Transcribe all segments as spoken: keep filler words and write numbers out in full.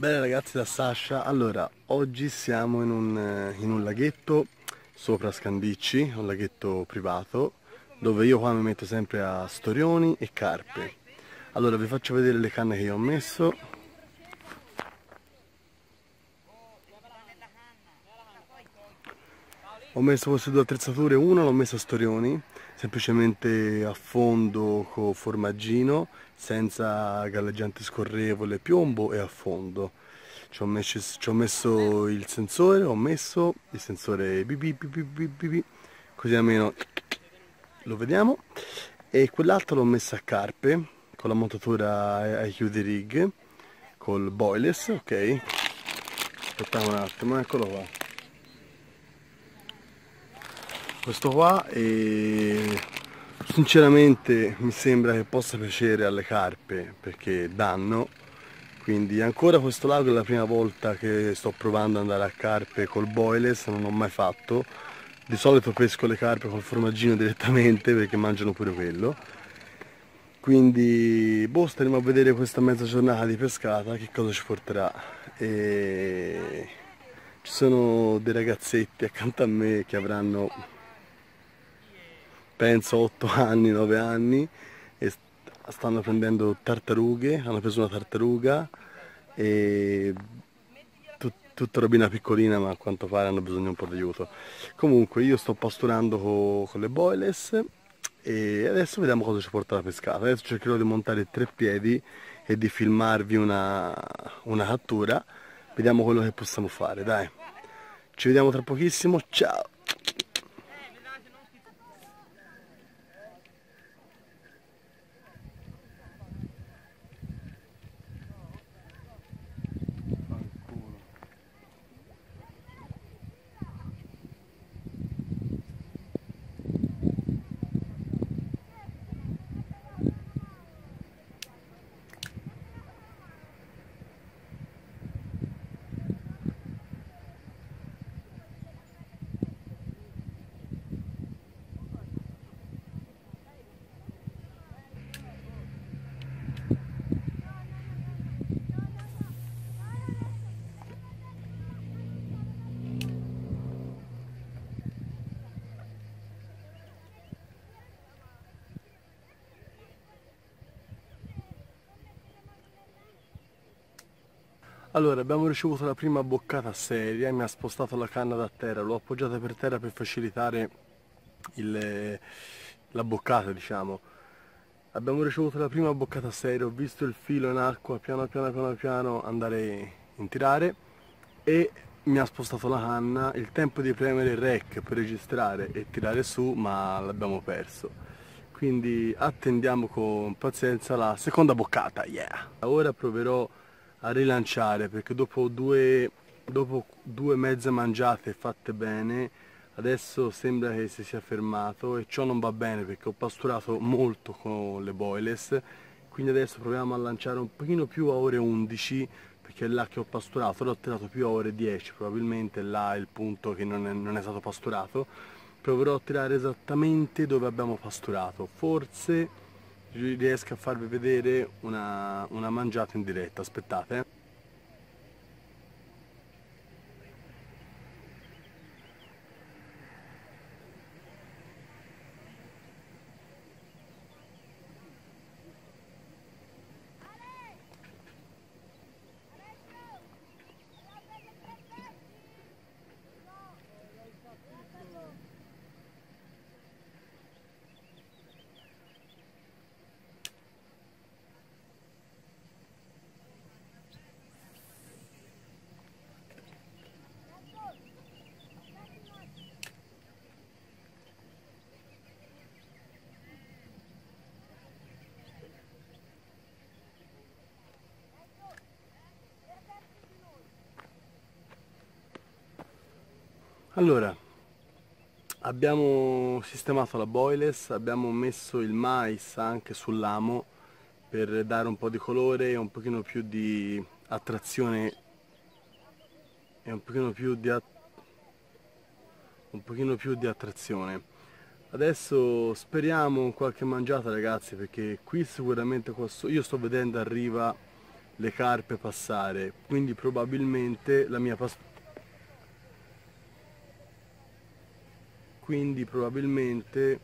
Bene ragazzi, da Sasha. Allora, oggi siamo in un, eh, in un laghetto sopra Scandicci, un laghetto privato, dove io qua mi metto sempre a storioni e carpe. Allora, vi faccio vedere le canne che io ho messo. Ho messo queste due attrezzature, una l'ho messa a storioni, semplicemente a fondo con formaggino, senza galleggiante scorrevole, piombo e a fondo. Ci ho messo, ci ho messo il sensore, ho messo il sensore bi bi bi bi bi bi bi, così almeno lo vediamo. E quell'altro l'ho messa a carpe, con la montatura ai chiudi rig, col boyless, ok? Aspettate un attimo, eccolo qua. Questo qua e sinceramente mi sembra che possa piacere alle carpe perché danno, quindi ancora questo lago è la prima volta che sto provando ad andare a carpe col boyless, non ho mai fatto. Di solito pesco le carpe col formaggino direttamente perché mangiano pure quello, quindi boh, staremo a vedere questa mezza giornata di pescata che cosa ci porterà. E ci sono dei ragazzetti accanto a me che avranno, penso, otto anni, nove anni, e stanno prendendo tartarughe, hanno preso una tartaruga e tut- tutta robina piccolina, ma a quanto pare hanno bisogno un po' di aiuto. Comunque io sto pasturando co- con le boyless e adesso vediamo cosa ci porta la pescata. Adesso cercherò di montare tre piedi e di filmarvi una, una cattura. Vediamo quello che possiamo fare, dai. Ci vediamo tra pochissimo, ciao! Allora, abbiamo ricevuto la prima boccata seria, mi ha spostato la canna da terra, l'ho appoggiata per terra per facilitare il- la boccata, diciamo. Abbiamo ricevuto la prima boccata seria, ho visto il filo in acqua piano piano piano piano andare in tirare e mi ha spostato la canna, il tempo di premere il rec per registrare e tirare su, ma l'abbiamo perso. Quindi attendiamo con pazienza la seconda boccata, yeah! Ora proverò a rilanciare perché dopo due, dopo due mezze mangiate fatte bene adesso sembra che si sia fermato e ciò non va bene perché ho pasturato molto con le boyless, quindi adesso proviamo a lanciare un pochino più a ore undici perché è là che ho pasturato, l'ho tirato più a ore dieci, probabilmente là è il punto che non è, non è stato pasturato. Proverò a tirare esattamente dove abbiamo pasturato, forse riesco a farvi vedere una, una mangiata in diretta, aspettate. eh. Allora, abbiamo sistemato la boyless, abbiamo messo il mais anche sull'amo per dare un po' di colore e un pochino più di attrazione e un pochino più di, a- un pochino più di attrazione. Adesso speriamo qualche mangiata ragazzi perché qui sicuramente qua so- io sto vedendo arriva le carpe passare, quindi probabilmente la mia pastura quindi probabilmente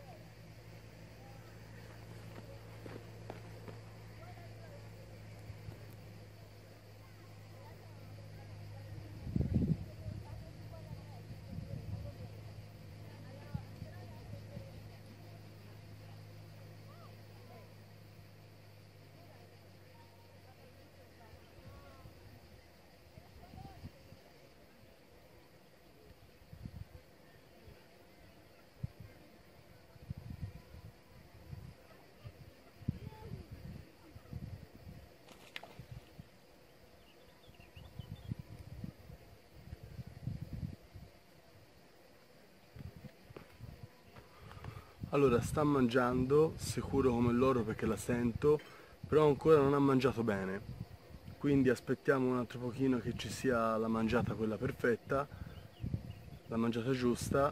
allora sta mangiando, sicuro come loro perché la sento, però ancora non ha mangiato bene, quindi aspettiamo un altro pochino che ci sia la mangiata quella perfetta, la mangiata giusta.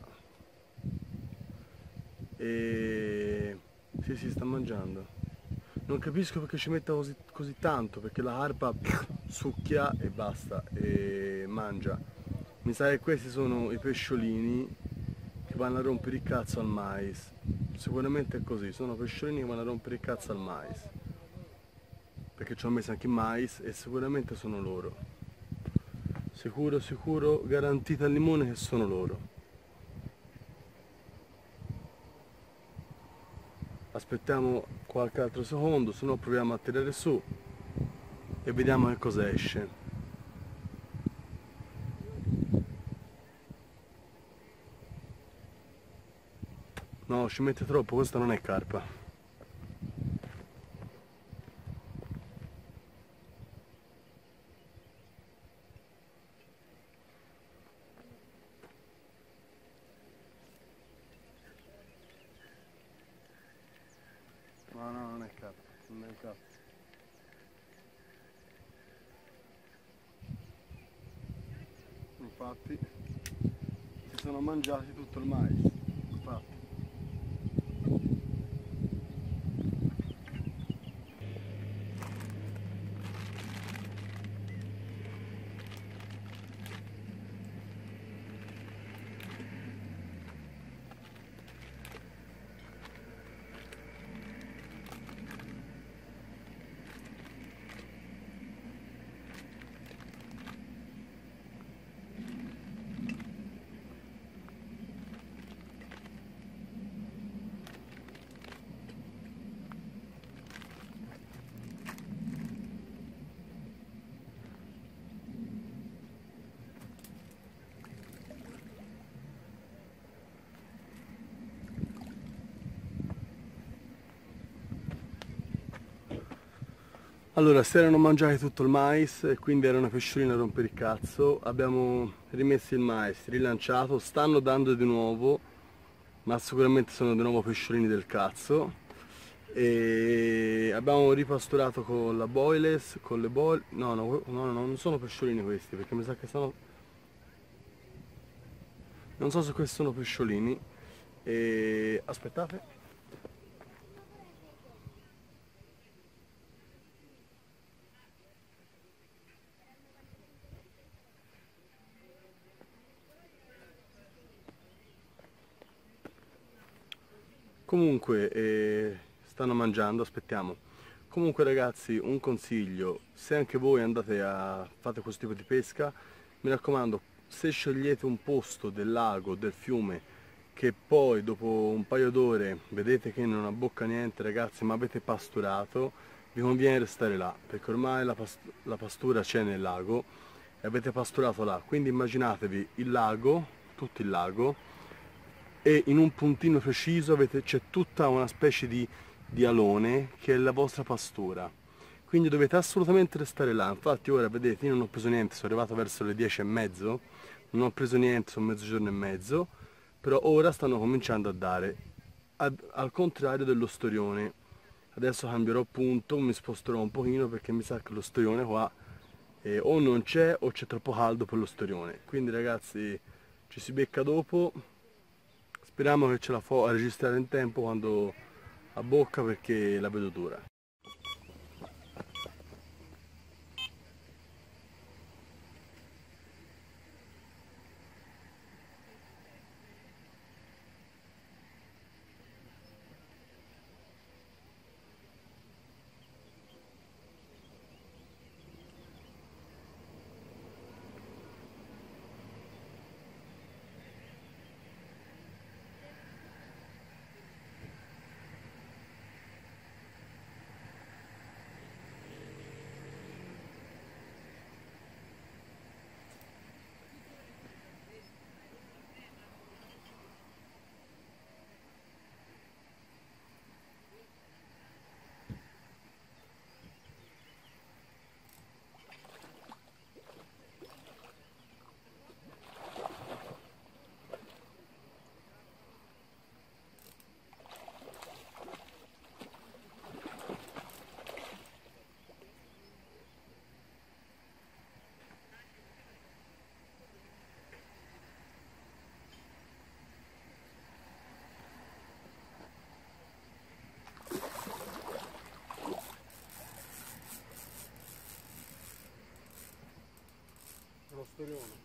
E sì, sì, sta mangiando. Non capisco perché ci metta così, così tanto, perché la carpa succhia e basta, e mangia. Mi sa che questi sono i pesciolini che vanno a rompere il cazzo al mais. Sicuramente è così, sono pesciolini che vanno a rompere il cazzo al mais. Perché ci ho messo anche il mais e sicuramente sono loro. Sicuro, sicuro, garantita al limone che sono loro. Aspettiamo qualche altro secondo, se no proviamo a tirare su e vediamo che cosa esce. No, ci mette troppo, questa non è carpa. No, no, non è carpa, non è carpa. Infatti si sono mangiati tutto il mais. Infatti. Allora, si erano mangiati tutto il mais e quindi erano pesciolini a rompere il cazzo. Abbiamo rimesso il mais, rilanciato, stanno dando di nuovo, ma sicuramente sono di nuovo pesciolini del cazzo. E abbiamo ripasturato con la boyless, con le boil... No, no, no, no, non sono pesciolini questi, perché mi sa che sono... Non so se questi sono pesciolini. E... aspettate. Comunque, eh, stanno mangiando, aspettiamo. Comunque ragazzi, un consiglio, se anche voi andate a fate questo tipo di pesca, mi raccomando, se scegliete un posto del lago, del fiume, che poi dopo un paio d'ore vedete che non abbocca niente ragazzi, ma avete pasturato, vi conviene restare là, perché ormai la, past la pastura c'è nel lago e avete pasturato là. Quindi immaginatevi il lago, tutto il lago, e in un puntino preciso c'è tutta una specie di, di alone che è la vostra pastura, quindi dovete assolutamente restare là. Infatti ora vedete, io non ho preso niente, sono arrivato verso le dieci e mezzo, non ho preso niente, sono mezzogiorno e mezzo, però ora stanno cominciando a dare, al, al contrario dello storione. Adesso cambierò punto, mi sposterò un pochino perché mi sa che lo storione qua eh, o non c'è o c'è troppo caldo per lo storione. Quindi ragazzi, ci si becca dopo. Speriamo che ce la fa a registrare in tempo quando abbocca, perché la vedo dura. lo storione.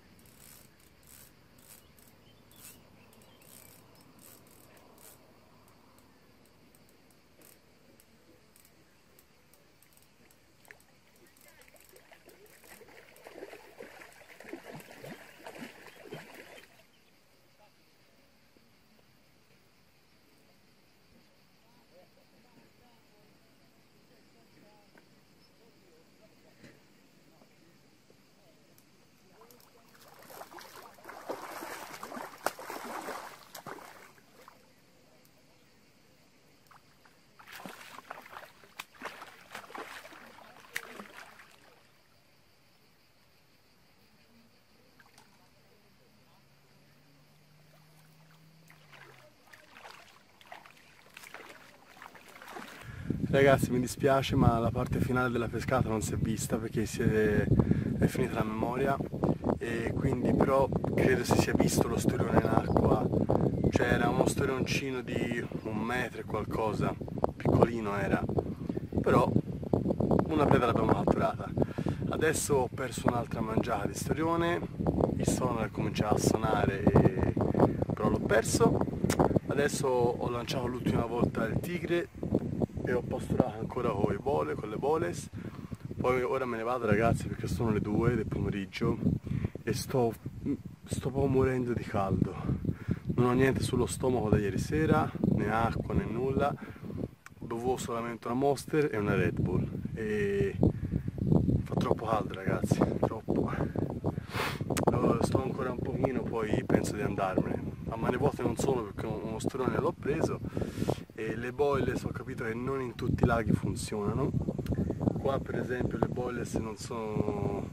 Ragazzi, mi dispiace ma la parte finale della pescata non si è vista perché si è, è finita la memoria, e quindi però credo si sia visto lo storione in acqua. Cioè era uno storioncino di un metro e qualcosa, piccolino era, però una pietra l'abbiamo catturata. Adesso ho perso un'altra mangiata di storione, il sonar cominciava a suonare e... però l'ho perso. Adesso ho lanciato l'ultima volta il tigre e ho pasturato ancora con, i bole, con le boles. Poi ora me ne vado, ragazzi, perché sono le due del pomeriggio e sto, sto proprio morendo di caldo. Non ho niente sullo stomaco da ieri sera, né acqua né nulla. Bevo solamente una Monster e una Red Bull e fa troppo caldo, ragazzi, troppo. Allora, sto ancora un pochino, poi penso di andarmene. A mani vuote non sono perché uno storione l'ho preso e le boilers ho capito che non in tutti i laghi funzionano. Qua per esempio le boilers non sono...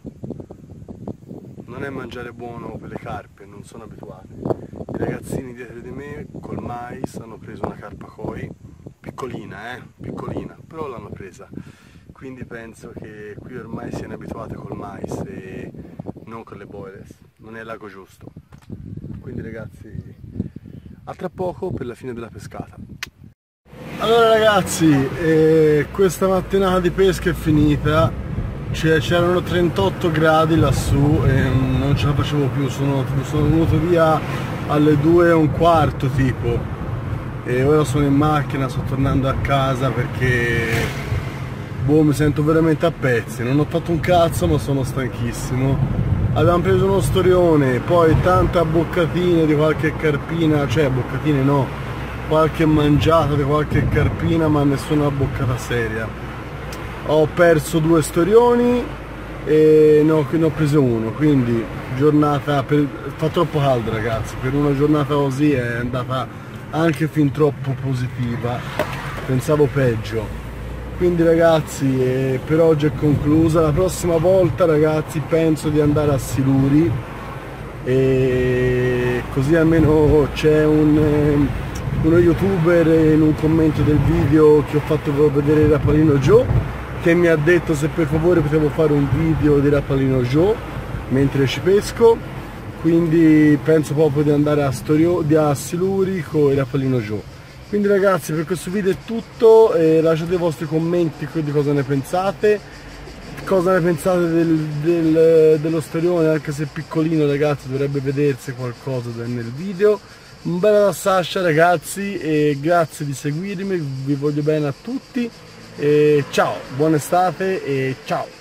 non è mangiare buono per le carpe, non sono abituati. I ragazzini dietro di me col mais hanno preso una carpa koi, piccolina eh, piccolina, però l'hanno presa. Quindi penso che qui ormai siano abituati col mais e non con le boilers, non è il lago giusto. Quindi ragazzi, a tra poco per la fine della pescata. Allora ragazzi, eh, questa mattinata di pesca è finita, c'erano trentotto gradi lassù e non ce la facevo più, sono, sono venuto via alle due e un quarto tipo e ora sono in macchina, sto tornando a casa perché boh, mi sento veramente a pezzi, non ho fatto un cazzo ma sono stanchissimo. Abbiamo preso uno storione, poi tante abboccatine di qualche carpina, cioè abboccatine no, qualche mangiata di qualche carpina ma nessuna abboccata seria. Ho perso due storioni e ne ho, ne ho preso uno, quindi giornata, per, fa troppo caldo ragazzi, per una giornata così è andata anche fin troppo positiva, pensavo peggio. Quindi ragazzi, eh, per oggi è conclusa. La prossima volta ragazzi penso di andare a Siluri e così almeno c'è un, eh, uno youtuber in un commento del video che ho fatto vedere Rapalino Joe che mi ha detto se per favore potevo fare un video di Rapalino Joe mentre ci pesco, quindi penso proprio di andare a, Storio, di a Siluri con Rapalino Joe. Quindi ragazzi, per questo video è tutto, eh, lasciate i vostri commenti di cosa ne pensate, cosa ne pensate del, del, dello storione, anche se è piccolino ragazzi dovrebbe vedersi qualcosa nel video. Un bel da Sasha ragazzi e grazie di seguirmi, vi voglio bene a tutti e ciao, buona estate e ciao!